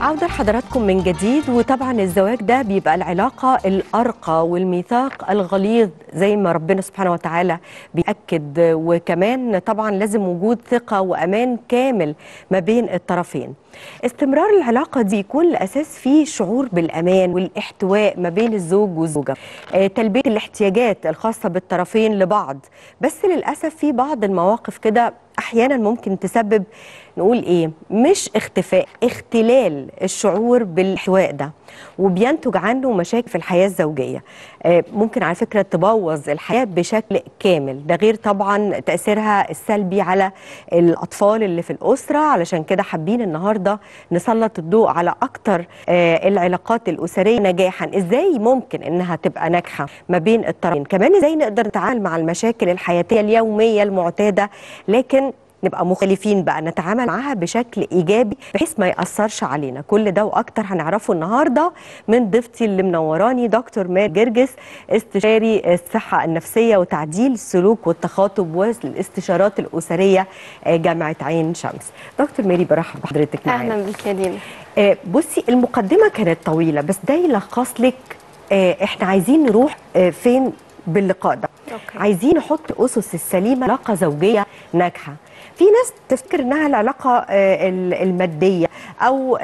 عودة لحضراتكم من جديد. وطبعا الزواج ده بيبقى العلاقة الأرقى والميثاق الغليظ زي ما ربنا سبحانه وتعالى بيأكد، وكمان طبعا لازم وجود ثقة وأمان كامل ما بين الطرفين. استمرار العلاقة دي يكون الأساس فيه شعور بالأمان والاحتواء ما بين الزوج والزوجة، تلبية الاحتياجات الخاصة بالطرفين لبعض. بس للأسف في بعض المواقف كده أحيانا ممكن تسبب نقول إيه، مش اختفاء، اختلال الشعور بالاحتواء ده، وبينتج عنه مشاكل في الحياة الزوجية. ممكن على فكرة تبوظ الحياة بشكل كامل، ده غير طبعا تأثيرها السلبي على الأطفال اللي في الأسرة. علشان كده حابين النهاردة نسلط الضوء على أكتر العلاقات الأسرية نجاحا، إزاي ممكن إنها تبقى ناجحة ما بين الطرفين، كمان إزاي نقدر نتعامل مع المشاكل الحياتية اليومية المعتادة، لكن نبقى مختلفين بقى نتعامل معاها بشكل إيجابي بحيث ما يأثرش علينا. كل ده وأكتر هنعرفه النهاردة من ضيفتي اللي منوراني، دكتور ماري جرجس، استشاري الصحة النفسية وتعديل السلوك والتخاطب والاستشارات الأسرية جامعة عين شمس. دكتور ماري برحب بحضرتك معانا. أهلا بك يا دينا. بصي المقدمة كانت طويلة بس ده يلخص لك احنا عايزين نروح فين باللقاء ده. عايزين نحط أسس السليمة علاقة زوجية ناجحة. في ناس تفكر انها العلاقه الماديه او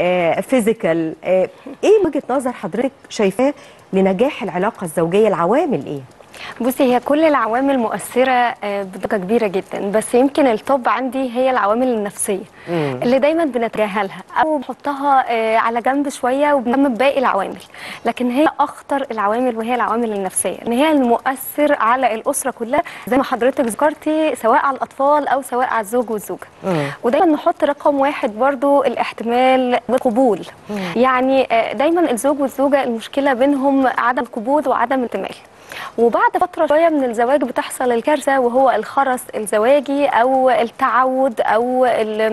فيزيكال، ايه وجهه نظر حضرتك شايفاه لنجاح العلاقه الزوجيه؟ العوامل ايه؟ بصي، هي كل العوامل مؤثرة بدرجة كبيرة جدا، بس يمكن التوب عندي هي العوامل النفسية اللي دايما بنتجاهلها أو بنحطها على جنب شوية وبنعمل باقي العوامل، لكن هي أخطر العوامل وهي العوامل النفسية، إن هي المؤثر على الأسرة كلها زي ما حضرتك ذكرتي، سواء على الأطفال أو سواء على الزوج والزوجة. ودايما نحط رقم واحد برضو الاحتمال والقبول. يعني دايما الزوج والزوجة المشكلة بينهم عدم القبول وعدم الاحتمال، وبعد فترة شوية من الزواج بتحصل الكارثة وهو الخرس الزواجي أو التعود أو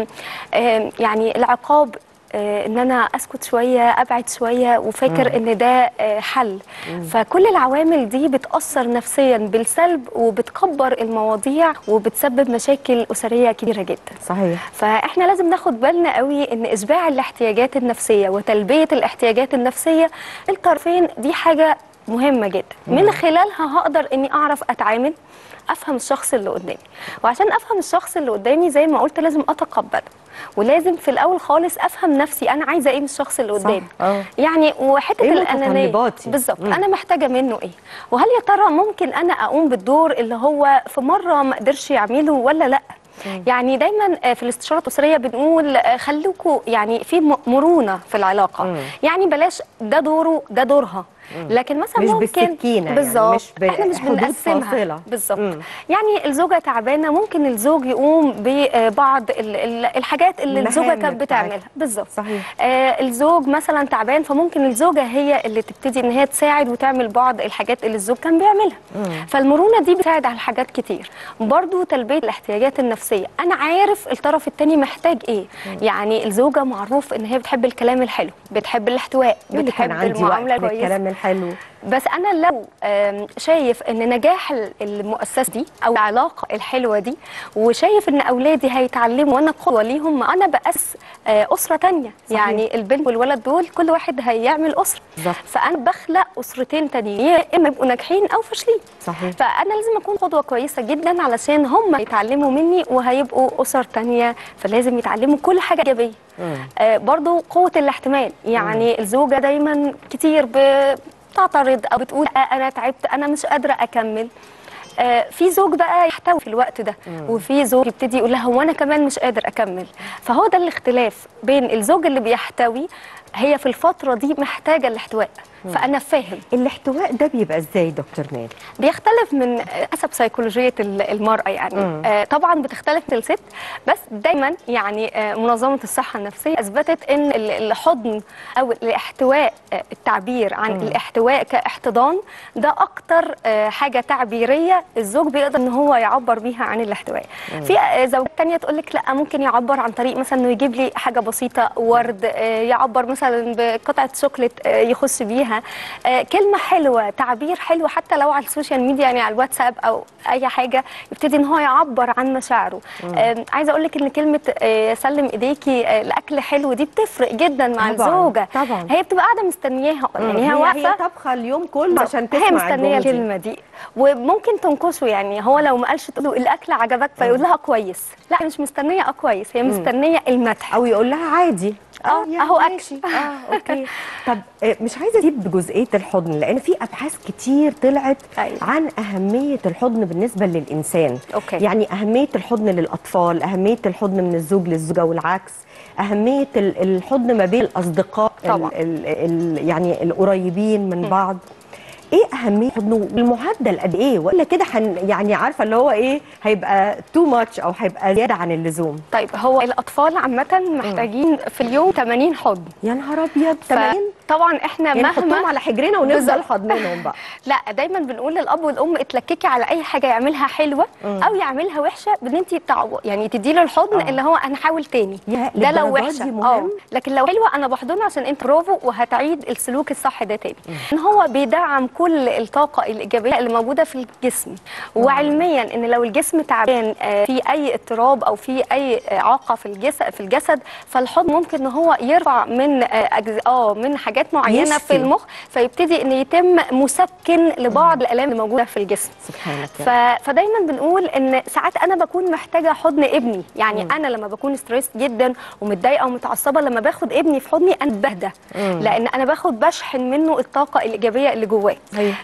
يعني العقاب، ان انا اسكت شويه، ابعد شويه وفاكر ان ده حل. فكل العوامل دي بتاثر نفسيا بالسلب وبتكبر المواضيع وبتسبب مشاكل اسريه كبيره جدا. صحيح. فاحنا لازم ناخد بالنا قوي ان اشباع الاحتياجات النفسيه وتلبيه الاحتياجات النفسيه الطرفين دي حاجه مهمة جدا، من خلالها هقدر اني اعرف اتعامل، افهم الشخص اللي قدامي. وعشان افهم الشخص اللي قدامي زي ما قلت لازم اتقبله، ولازم في الاول خالص افهم نفسي انا عايزه ايه من الشخص اللي قدامي. يعني وحته إيه الانانيه بالظبط، انا محتاجه منه ايه، وهل يا ترى ممكن انا اقوم بالدور اللي هو في مره ما قدرش يعمله ولا لا. يعني دايما في الاستشارات الاسريه بنقول خلوكوا يعني في مرونه في العلاقه. يعني بلاش ده دوره ده دورها، لكن مثلا مش ممكن بالسكينه، بالظبط يعني احنا مش بنقسمها بالظبط. يعني الزوجه تعبانه ممكن الزوج يقوم ببعض الحاجات اللي الزوجه كانت بتعملها بالظبط. صحيح. الزوج مثلا تعبان فممكن الزوجه هي اللي تبتدي ان هي تساعد وتعمل بعض الحاجات اللي الزوج كان بيعملها. فالمرونه دي بتساعد على حاجات كتير. برضو تلبيه الاحتياجات النفسيه، انا عارف الطرف الثاني محتاج ايه. يعني الزوجه معروف ان هي بتحب الكلام الحلو، بتحب الاحتواء، بتحب المعامله الكويسه. حلو. بس انا لو شايف ان نجاح المؤسسه دي او العلاقه الحلوه دي، وشايف ان اولادي هيتعلموا وانا قدوه ليهم، ما انا بأس اسره ثانيه. يعني البنت والولد دول كل واحد هيعمل اسره. فانا بخلق اسرتين تانيين، يا اما يبقوا ناجحين او فاشلين. صحيح. فانا لازم اكون قدوه كويسه جدا علشان هم يتعلموا مني وهيبقوا اسر ثانيه، فلازم يتعلموا كل حاجه ايجابيه. برضو قوه الاحتمال، يعني الزوجه دايما كتير تعترض او بتقول انا تعبت، انا مش قادره اكمل. في زوج بقى يحتوي في الوقت ده، وفي زوج يبتدي يقول لها هو انا كمان مش قادر اكمل. فهو ده الاختلاف بين الزوج اللي بيحتوي، هي في الفتره دي محتاجه الاحتواء. فانا فاهم الاحتواء ده بيبقى ازاي دكتور ماري؟ بيختلف من حسب سيكولوجيه المراه. يعني طبعا بتختلف من الست، بس دايما يعني منظمه الصحه النفسيه اثبتت ان الحضن او الاحتواء، التعبير عن الاحتواء كاحتضان، ده اكتر حاجه تعبيريه الزوج بيقدر ان هو يعبر بيها عن الاحتواء. في زوجات ثانيه تقول لك لا، ممكن يعبر عن طريق مثلا انه يجيب لي حاجه بسيطه، ورد، يعبر مثلا مثلا بقطعه شوكليت يخش بيها، كلمه حلوه، تعبير حلو حتى لو على السوشيال ميديا، يعني على الواتساب او اي حاجه، يبتدي ان هو يعبر عن مشاعره. عايزه اقول لك ان كلمه سلم ايديكي لاكل حلو دي بتفرق جدا مع الزوجه. طبعا هي بتبقى قاعده مستنياها، يعني هي واقفه هي طبخه اليوم كله عشان تسمع هي مستنيه الكلمه دي، وممكن تنكشه. يعني هو لو ما قالش تقول له الاكل عجبك فيقول لها كويس، لا مش مستنيه كويس، هي مستنيه المدح، او يقول لها عادي يعني اهو اكل. اوكي. طب مش عايزه اسيب بجزئيه الحضن، لان في ابحاث كتير طلعت عن اهميه الحضن بالنسبه للانسان. يعني اهميه الحضن للاطفال، اهميه الحضن من الزوج للزوجه والعكس، أهمية الحضن ما بين الأصدقاء يعني القريبين من بعض. ايه اهميه الحضن والمعدل قد ايه؟ ولا كده يعني عارفه اللي هو ايه، هيبقى تو ماتش او هيبقى زياده عن اللزوم؟ طيب هو الاطفال عامه محتاجين في اليوم 80 حضن. يا نهار ابيض، 80؟ طبعا احنا يعني مهما نحطهم على حجرنا ونفضل حاضنينهم بقى. لا دايما بنقول للاب والام اتلككي على اي حاجه يعملها حلوه او يعملها وحشه، بان انت يعني تدي له الحضن اللي هو انا هحاول تاني. ده لو وحشه لكن لو حلوه انا بحضنه عشان انت برافو وهتعيد السلوك الصح ده تاني. ان هو بيدعم كل الطاقه الايجابيه اللي موجوده في الجسم. وعلميا ان لو الجسم تعبان في اي اضطراب او في اي اعاقه في الجسد فالحضن ممكن ان هو يرفع من من حاجات معينه في المخ، فيبتدي ان يتم مسكن لبعض الالام اللي موجوده في الجسم. سبحان الله. فدايما بنقول ان ساعات انا بكون محتاجه حضن ابني، يعني انا لما بكون ستريس جدا ومتضايقه ومتعصبه لما باخد ابني في حضني انا بهدى، لان انا بشحن منه الطاقه الايجابيه اللي جواه.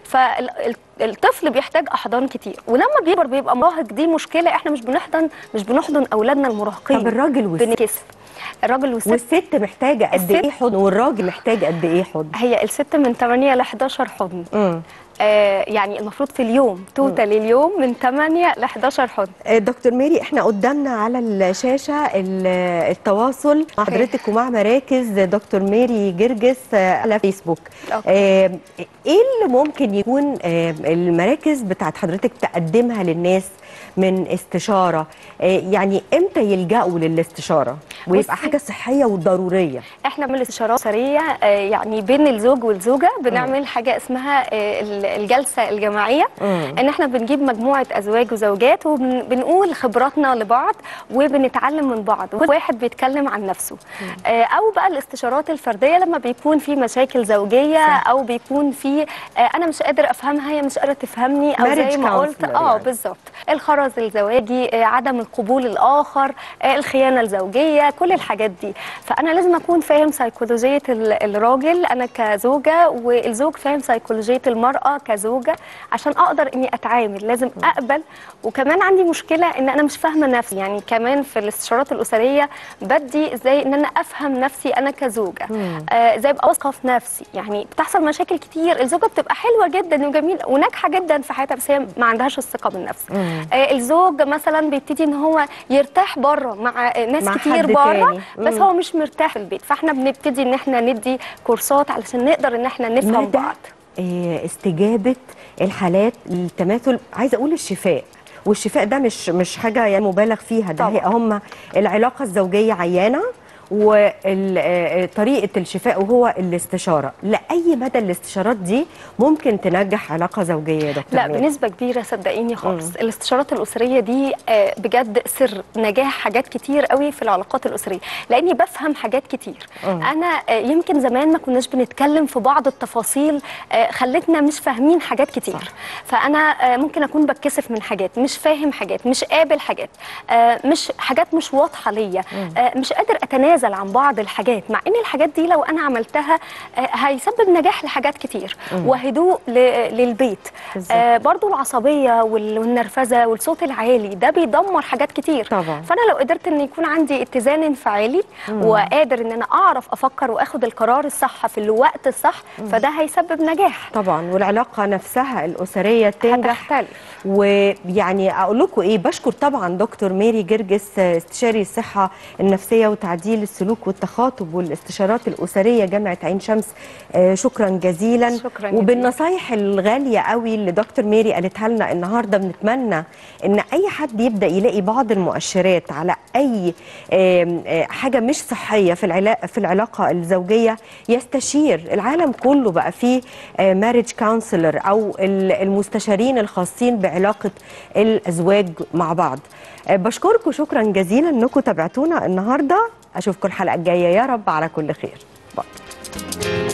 فالطفل بيحتاج احضان كتير، ولما بيكبر بيبقى مراهق دي مشكله. احنا مش بنحضن اولادنا المراهقين. طب الراجل والست؟ الراجل والست محتاجه قد ايه حضن، والراجل محتاج قد ايه حضن؟ هي الست من 8 ل 11 حضن. يعني المفروض في اليوم توتال اليوم من 8 ل 11 حضن. دكتور ميري، احنا قدامنا على الشاشه التواصل مع حضرتك ومع مراكز دكتور ميري جرجس على فيسبوك. ايه اللي ممكن يكون المراكز بتاعت حضرتك تقدمها للناس من استشاره؟ يعني امتى يلجأوا للاستشاره ويبقى حاجه صحيه وضروريه؟ احنا بنعمل استشارات اسريه يعني بين الزوج والزوجه، بنعمل حاجه اسمها الجلسه الجماعيه، ان احنا بنجيب مجموعه ازواج وزوجات وبنقول خبراتنا لبعض وبنتعلم من بعض، وكل واحد بيتكلم عن نفسه. او بقى الاستشارات الفرديه لما بيكون في مشاكل زوجيه او بيكون في انا مش قادر افهمها هي مش قادره تفهمني، او زي ما قلت يعني. بالظبط، الخرز الزواجي، عدم القبول الاخر، الخيانه الزوجيه، كل الحاجات دي. فانا لازم اكون فاهم سيكولوجيه الراجل انا كزوجه، والزوج فاهم سيكولوجيه المراه كزوجه، عشان اقدر اني اتعامل. لازم اقبل. وكمان عندي مشكله ان انا مش فاهمه نفسي، يعني كمان في الاستشارات الاسريه بدي ازاي ان انا افهم نفسي انا كزوجه، ازاي ابقى واثقه في نفسي. يعني بتحصل مشاكل كتير، الزوجه بتبقى حلوه جدا وجميله وناجحه جدا في حياتها بس هي ما عندهاش الثقه بالنفس. الزوج مثلا بيبتدي ان هو يرتاح بره مع ناس كتير بره، بس هو مش مرتاح في البيت. فاحنا بنبتدي ان احنا ندي كورسات علشان نقدر ان احنا نفهم بعض. استجابه الحالات للتماثل، عايزه اقول الشفاء، والشفاء ده مش حاجه يعني مبالغ فيها، ده هم العلاقه الزوجيه عيانه وطريقه الشفاء وهو الاستشاره. لاي مدى الاستشارات دي ممكن تنجح علاقه زوجيه يا دكتور؟ لا بنسبه كبيره صدقيني خالص. الاستشارات الاسريه دي بجد سر نجاح حاجات كتير قوي في العلاقات الاسريه، لاني بفهم حاجات كتير. انا يمكن زمان ما كناش بنتكلم في بعض التفاصيل خلتنا مش فاهمين حاجات كتير. فانا ممكن اكون بتكسف من حاجات، مش فاهم حاجات، مش قابل حاجات، حاجات مش واضحه ليا، مش قادر اتنازل عن بعض الحاجات، مع ان الحاجات دي لو انا عملتها هيسبب نجاح لحاجات كتير وهدوء للبيت. برضو العصبيه والنرفزه والصوت العالي ده بيدمر حاجات كتير طبعا. فانا لو قدرت ان يكون عندي اتزان انفعالي وقادر ان انا اعرف افكر واخد القرار الصح في الوقت الصح، فده هيسبب نجاح طبعا، والعلاقه نفسها الاسريه تنجح هتختلف. ويعني اقول لكم ايه، بشكر طبعا دكتور ميري جرجس استشاري الصحه النفسيه وتعديل السلوك والتخاطب والاستشارات الأسرية جامعة عين شمس، شكرا جزيلا. شكرا وبالنصايح الغالية قوي اللي دكتور ميري قالتها لنا النهاردة، بنتمنى ان اي حد يبدأ يلاقي بعض المؤشرات على اي حاجة مش صحية في العلاقة الزوجية يستشير. العالم كله بقى فيه ماريج كونسلر او المستشارين الخاصين بعلاقة الازواج مع بعض. بشكركم شكرا جزيلا انكم تابعتونا النهارده. اشوفكم الحلقة الجاية يا رب على كل خير. باي.